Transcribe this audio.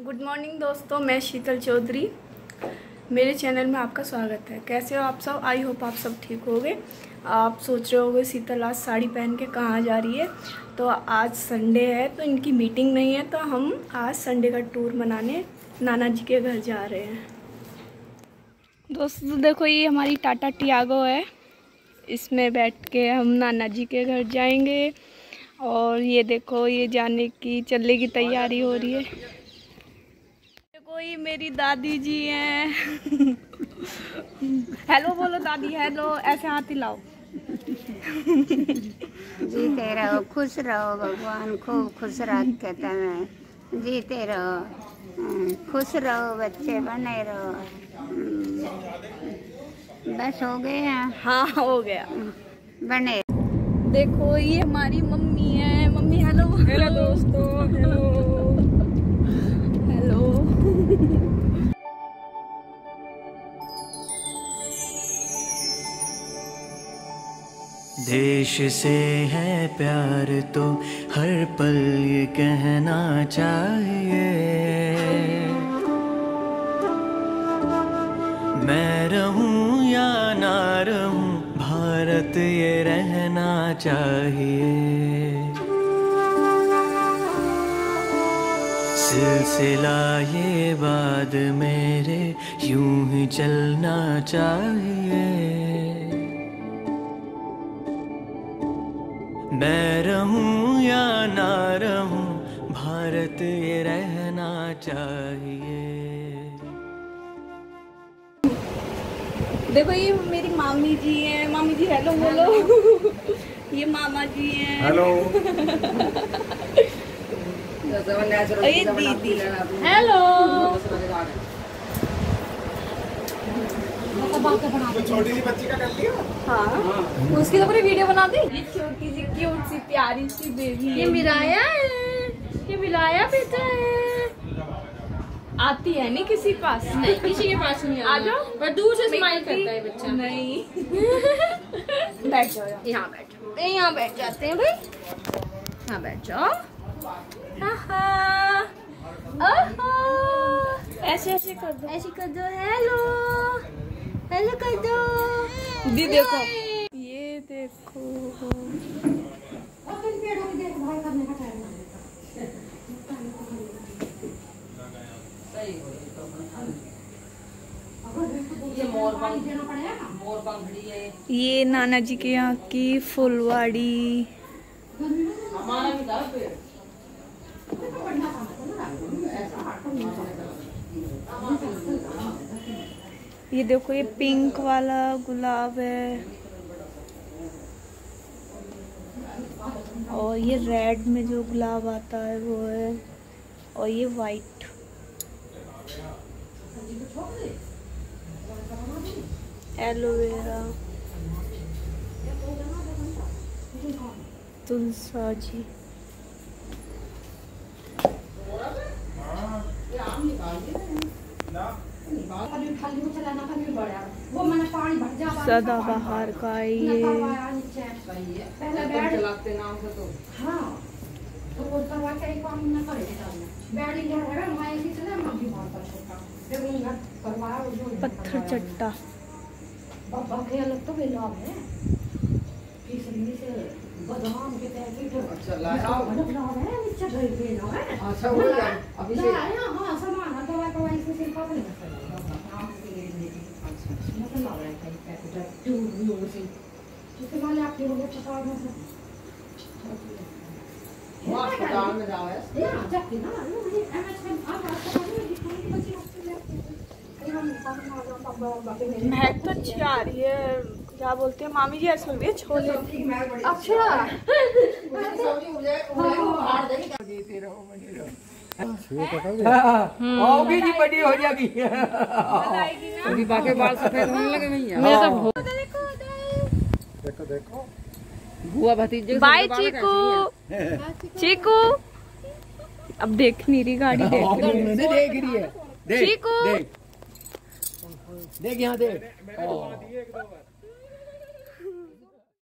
Good morning दोस्तों, मैं शीतल चौधरी। मेरे चैनल में आपका स्वागत है। कैसे हो आप सब? आई होप आप सब ठीक होगे। आप सोच रहे होगे शीतल आज साड़ी पहन के कहाँ जा रही है। तो आज संडे है तो इनकी मीटिंग नहीं है, तो हम आज संडे का टूर मनाने नाना जी के घर जा रहे हैं। दोस्तों देखो, ये हमारी टाटा टियागो है। इसमें बैठ के हम नाना जी के घर जाएंगे। और ये देखो, ये जाने की चलने की तैयारी हो रही है। देखो, ये मेरी दादी जी हैं। हेलो बोलो दादी, हेलो। ऐसे हाथ हिलाओ। जीते रहो, खुश रहो, भगवान खूब खुश रखे तुम्हें। जीते रहो, खुश रहो, बच्चे बने रहो। बस हो गए हैं। हाँ हो गया। बने देखो, ये हमारी मम्मी है। Mummy hello. हेलो दोस्तों, हेलो हेलो। देश से है प्यार तो हर पल ये कहना चाहिए, मैं रहूं या ना रहूं भारत ये रहना चाहिए। सिलसिला ये बाद मेरे यूं ही चलना चाहिए, मैं रहूं या ना रहूं भारत ये रहना चाहिए। देखो, ये मेरी मामी जी हैं। मामी जी हेलो बोलो। ये मामा जी हैं। हेलो। ये दीदी हेलो। छोटी सी बच्ची का कर लिया। हाँ, उसकी तो पूरी वीडियो बना दी। ये छोटी सी क्यूट सी प्यारी सी बेबी। ये मिलाया है, ये मिलाया बेटा है। आती है नहीं किसी पास, नहीं किसी के पास नहीं आ जाओ। पर दूर से स्माइल करता है बच्चा। नहीं। बैठ जाओ, यहाँ बैठो, यहाँ बैठ जाते हैं भाई, यहाँ बैठ जाओ। ऐसे ऐसे कर दो, ऐसे कर दो। हेलो हेलो कर दो। दी देखो, ये देखो। ये नाना जी के यहाँ की फुलवाड़ी। ये देखो, ये पिंक वाला गुलाब है और ये रेड में जो गुलाब आता है वो है, और ये वाइट। एलोवेरा, तुलसा जी। सदाबहार का ये। पत्थर चट्टा। महक तो अच्छी आ रही है। क्या बोलते हैं मामी जी? ऐसे बोल रही है छोले। अच्छा। आओगी जी, बड़ी हो जाएगी। अभी बाकी बाल सफेद होने लगे भैया। मेरा तो देखो देखो, बुआ भतीजे। बाय चीकू। चीकू अब देख नहीं रही गाड़ी, देख रही है। देख रही है। चीकू देख यहाँ देख।